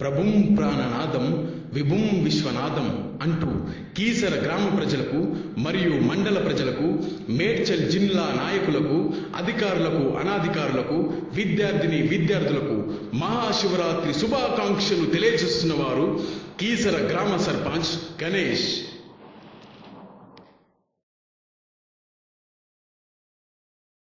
ప్రభుం ప్రాణనాదం విభుం విశ్వనాథం అంటూ కీసర గ్రామ ప్రజలకు మరియు మండల ప్రజలకు, మేడ్చల్ జిల్లా నాయకులకు, అధికారులకు, అనాధికారులకు, విద్యార్థులకు మహాశివరాత్రి శుభాకాంక్షలు తెలియజేస్తున్న వారు కీసర గ్రామ సర్పంచ్ గణేష్.